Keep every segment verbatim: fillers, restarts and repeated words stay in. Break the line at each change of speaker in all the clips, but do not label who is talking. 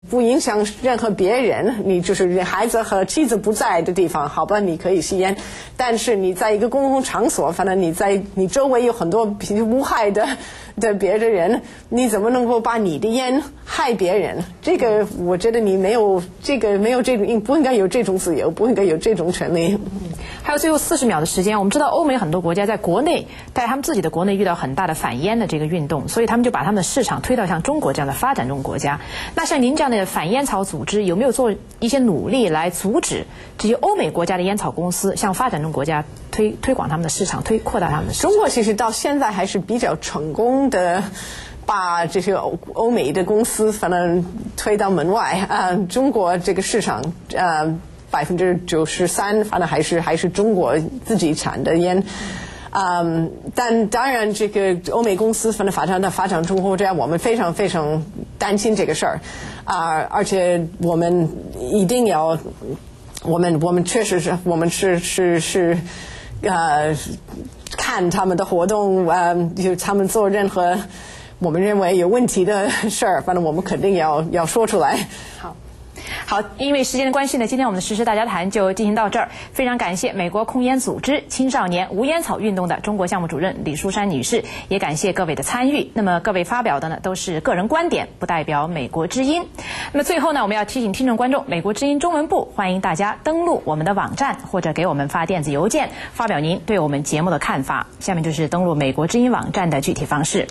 不影响任何别人，你就是孩子和妻子不在的地方，好吧，你可以吸烟，但是你在一个公共场所，反正你在你周围有很多无害的的别的人，你怎么能够把你的烟害别人？这个我觉得你没有这个没有这种不应该有这种自由，不应该有这种权利。
还有最后四十秒的时间，我们知道欧美很多国家在国内在他们自己的国内遇到很大的反烟的这个运动，所以他们就把他们的市场推到像中国这样的发展中国家。那像您这样的反烟草组织有没有做一些努力来阻止这些欧美国家的烟草公司向发展中国家推推广他们的市场，推扩大他们的市场？
中国其实到现在还是比较成功的把这些欧欧美的公司反正推到门外啊、呃，中国这个市场呃百分之九十三反正还是还是中国自己产的烟。嗯，但当然，这个欧美公司反正发展的发展中国家，我们非常非常担心这个事儿，啊、呃，而且我们一定要，我们我们确实是我们是是是，呃，看他们的活动，呃，就他们做任何我们认为有问题的事儿，反正我们肯定要要说出来。
好。好，因为时间的关系呢，今天我们的时事大家谈就进行到这儿。非常感谢美国控烟组织青少年无烟草运动的中国项目主任李淑珊女士，也感谢各位的参与。那么各位发表的呢都是个人观点，不代表美国之音。那么最后呢，我们要提醒听众观众，美国之音中文部欢迎大家登录我们的网站或者给我们发电子邮件，发表您对我们节目的看法。下面就是登录美国之音网站的具体方式。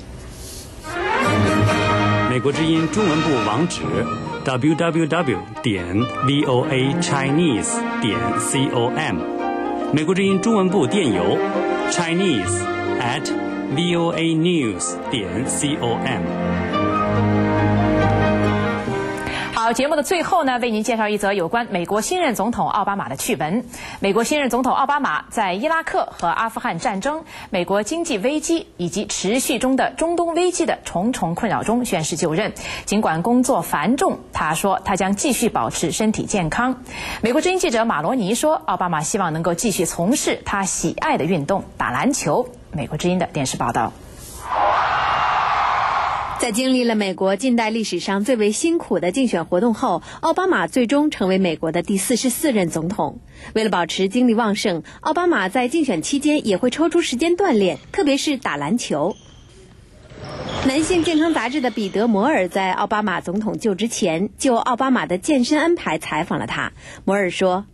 美国之音中文部网址 double-u double-u double-u 点 v o a chinese 点 com， 美国之音中文部电邮 chinese at v o a news 点 com。
好，节目的最后呢，为您介绍一则有关美国新任总统奥巴马的趣闻。美国新任总统奥巴马在伊拉克和阿富汗战争、美国经济危机以及持续中的中东危机的重重困扰中宣誓就任。尽管工作繁重，他说他将继续保持身体健康。美国之音记者马罗尼说，奥巴马希望能够继续从事他喜爱的运动——打篮球。美国之音的电视报道。
在经历了美国近代历史上最为辛苦的竞选活动后，奥巴马最终成为美国的第四十四任总统。为了保持精力旺盛，奥巴马在竞选期间也会抽出时间锻炼，特别是打篮球。男性健康杂志的彼得·摩尔在奥巴马总统就职前就奥巴马的健身安排采访了他。摩尔说，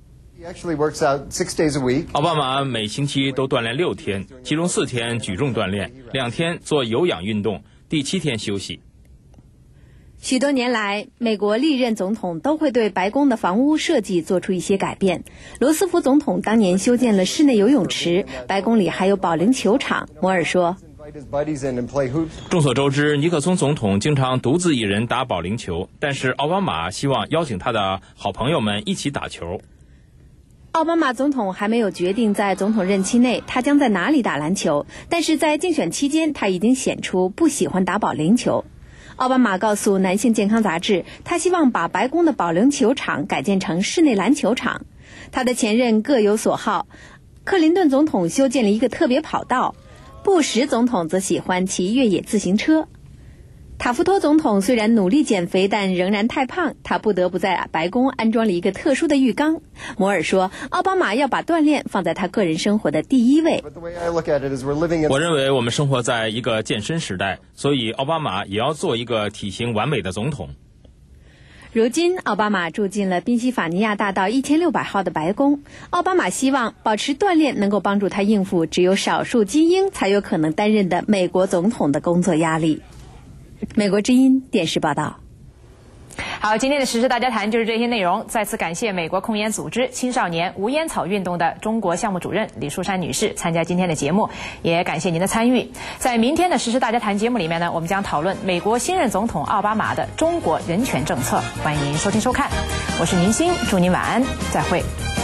奥巴马每星期都锻炼六天，其中四天举重锻炼，两天做有氧运动，第七天休息。
许多年来，美国历任总统都会对白宫的房屋设计做出一些改变。罗斯福总统当年修建了室内游泳池，白宫里还有保龄球场。摩尔说，
众所周知，尼克松总统经常独自一人打保龄球，但是奥巴马希望邀请他的好朋友们一起打球。
奥巴马总统还没有决定在总统任期内他将在哪里打篮球，但是在竞选期间他已经显出不喜欢打保龄球。奥巴马告诉男性健康杂志，他希望把白宫的保龄球场改建成室内篮球场。他的前任各有所好，克林顿总统修建了一个特别跑道，布什总统则喜欢骑越野自行车。塔夫托总统虽然努力减肥，但仍然太胖，他不得不在白宫安装了一个特殊的浴缸。摩尔说，奥巴马要把锻炼放在他个人生活的第一位。
我认为我们生活在一个健身时代，所以奥巴马也要做一个体型完美的总统。
如今，奥巴马住进了宾夕法尼亚大道一千六百号的白宫。奥巴马希望保持锻炼能够帮助他应付只有少数精英才有可能担任的美国总统的工作压力。美国之音电视报道。
好，今天的时事大家谈就是这些内容。再次感谢美国控烟组织青少年无烟草运动的中国项目主任李淑珊女士参加今天的节目，也感谢您的参与。在明天的时事大家谈节目里面呢，我们将讨论美国新任总统奥巴马的中国人权政策。欢迎您收听收看，我是宁鑫，祝您晚安，再会。